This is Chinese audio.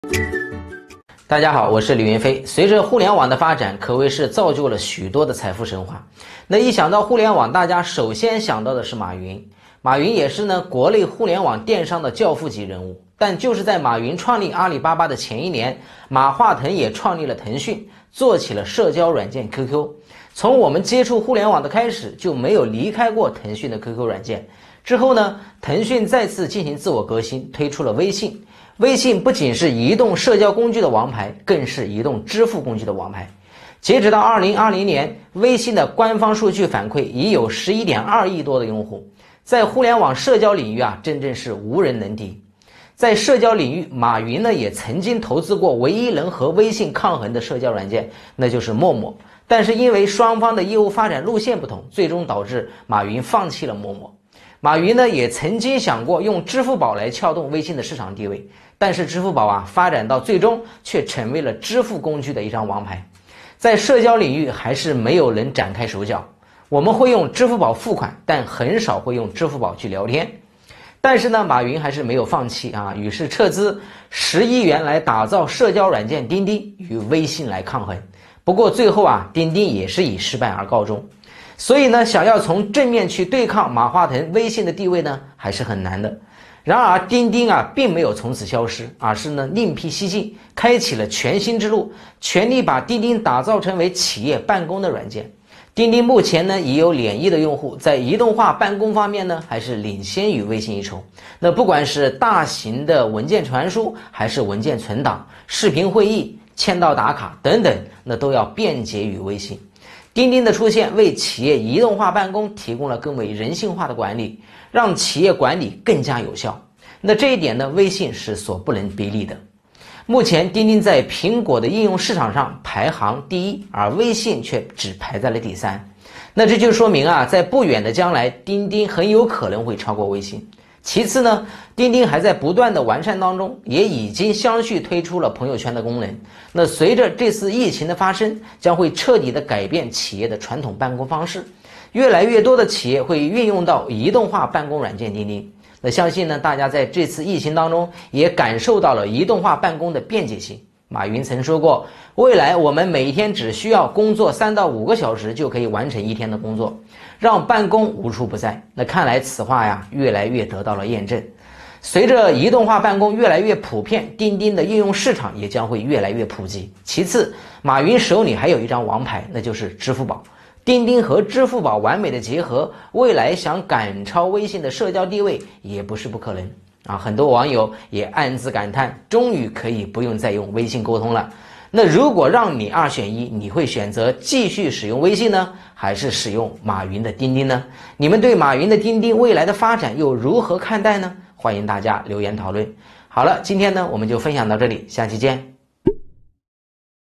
大家好，我是李云飞。随着互联网的发展，可谓是造就了许多的财富神话。那一想到互联网，大家首先想到的是马云。马云也是国内互联网电商的教父级人物。但就是在马云创立阿里巴巴的前一年，马化腾也创立了腾讯，做起了社交软件 QQ。从我们接触互联网的开始，就没有离开过腾讯的 QQ 软件。之后呢，腾讯再次进行自我革新，推出了微信。微信不仅是移动社交工具的王牌，更是移动支付工具的王牌。截止到2020年，微信的官方数据反馈已有11.2亿多的用户，在互联网社交领域真正是无人能敌。在社交领域，马云也曾经投资过唯一能和微信抗衡的社交软件，那就是陌陌。但是因为双方的业务发展路线不同，最终导致马云放弃了陌陌。马云也曾经想过用支付宝来撬动微信的市场地位，但是支付宝发展到最终却成为了支付工具的一张王牌。在社交领域还是没有人展开手脚，我们会用支付宝付款，但很少会用支付宝去聊天。但是马云还是没有放弃于是斥资10亿元来打造社交软件钉钉，与微信来抗衡。不过最后钉钉也是以失败而告终。所以想要从正面去对抗马化腾微信的地位还是很难的。然而钉钉并没有从此消失，而是另辟蹊径，开启了全新之路，全力把钉钉打造成为企业办公的软件。钉钉目前已有2亿的用户，在移动化办公方面还是领先于微信一筹。那不管是大型的文件传输，还是文件存档、视频会议、签到打卡等等，都要便捷于微信。钉钉的出现为企业移动化办公提供了更为人性化的管理，让企业管理更加有效。那这一点微信是所不能比拟的。目前钉钉在苹果的应用市场上排行第1，而微信却只排在了第3。那这就说明在不远的将来，钉钉很有可能会超过微信。其次钉钉还在不断的完善当中，也已经相续推出了朋友圈的功能。那随着这次疫情的发生，将会彻底的改变企业的传统办公方式，越来越多的企业会运用到移动化办公软件钉钉。那相信大家在这次疫情当中也感受到了移动化办公的便捷性。马云曾说过，未来我们每天只需要工作3到5个小时就可以完成1天的工作，让办公无处不在。那看来此话越来越得到了验证。随着移动化办公越来越普遍，钉钉的应用市场也将会越来越普及。其次，马云手里还有一张王牌，那就是支付宝。钉钉和支付宝完美的结合，未来想赶超微信的社交地位也不是不可能。很多网友也暗自感叹，终于可以不用再用微信沟通了。那如果让你2选1，你会选择继续使用微信呢，还是使用马云的钉钉呢？你们对马云的钉钉未来的发展又如何看待呢？欢迎大家留言讨论。好了，今天我们就分享到这里，下期见。